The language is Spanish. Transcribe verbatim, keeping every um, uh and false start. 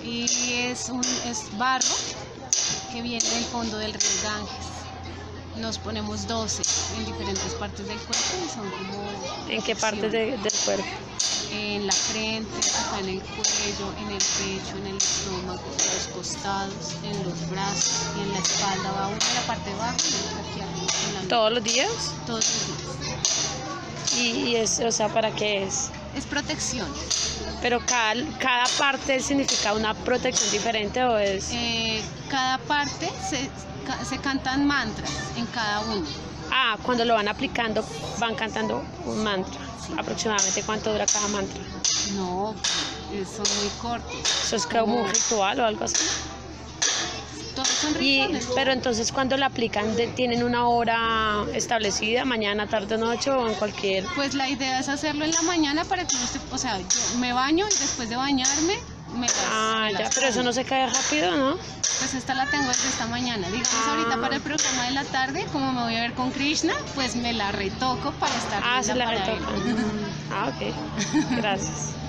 y es, un, es barro que viene del fondo del río Ganges. Nos ponemos doce en diferentes partes del cuerpo y son como... ¿En qué partes de, del cuerpo? En la frente, acá en el cuello, en el pecho, en el estómago, en los costados, en los brazos y en la espalda. Va uno en la parte de abajo y otra aquí arriba. En la nuca. ¿Todos los días? Todos los días. ¿Y, y es, o sea, para qué es? Es protección. ¿Pero cada, cada parte significa una protección diferente o es...? Eh, cada parte se, se cantan mantras en cada uno. Ah, cuando lo van aplicando van cantando un mantra. Sí. ¿Aproximadamente cuánto dura cada mantra? No, son muy cortos. ¿Eso es como un ritual o algo así? Todos son rituales. Y, pero entonces cuando lo aplican, de, ¿tienen una hora establecida, mañana, tarde, noche o en cualquier...? Pues la idea es hacerlo en la mañana para que usted, o sea, yo me baño y después de bañarme me las... Ah, me ya, las pero pongo. eso no se cae rápido, ¿no? Pues esta la tengo desde esta mañana. Digamos, ah. ahorita para el programa de la tarde, como me voy a ver con Krishna, pues me la retoco para estar Ah, linda se la para retocan. él. Ah, ok. Gracias.